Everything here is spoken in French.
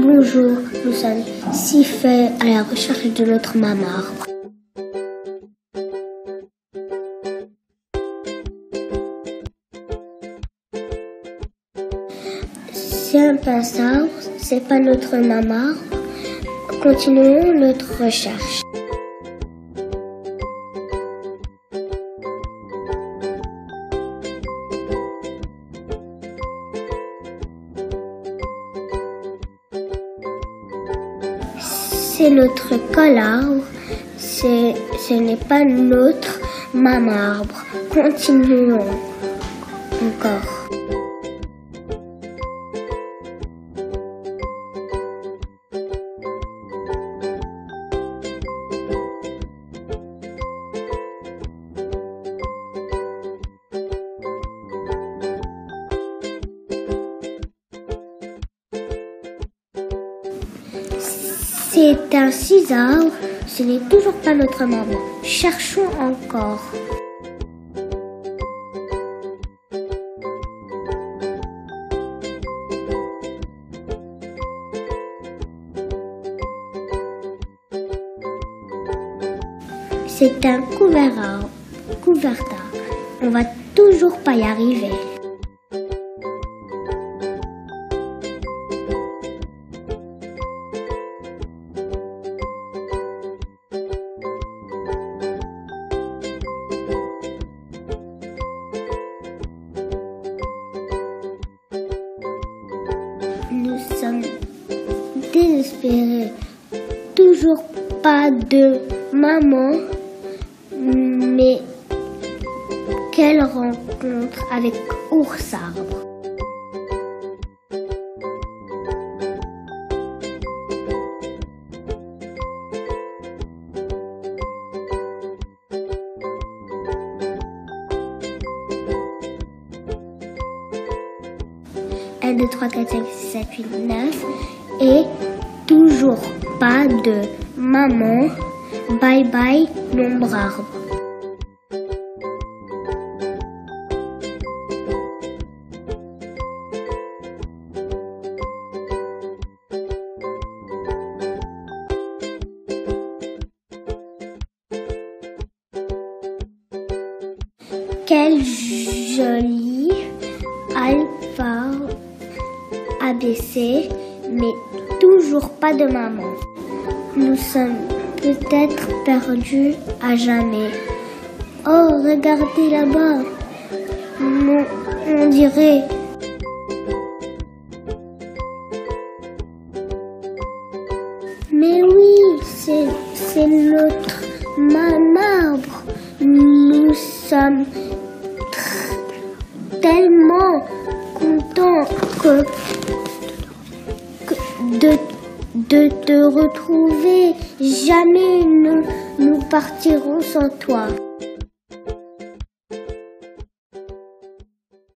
Bonjour, nous sommes 6 fées à la recherche de notre maman. C'est un pinceau, c'est pas notre maman. Continuons notre recherche. C'est notre collard, ce n'est pas notre maman. Continuons encore. C'est un ciseau, ce n'est toujours pas notre maman. Cherchons encore. C'est un couverta. On va toujours pas y arriver. Nous sommes désespérés. Toujours pas de maman. Mais quelle rencontre avec Ours Arbre. Un, 2, 3, 4, 5, 6, 7, 8, 9 et toujours pas de maman. Bye bye, l'ombre arbre. Quel joli alpha ABC, mais toujours pas de maman. Nous sommes peut-être perdus à jamais. Oh, regardez là-bas. On dirait. Mais oui, c'est notre marbre. Nous sommes tellement contents de te retrouver. Jamais nous partirons sans toi.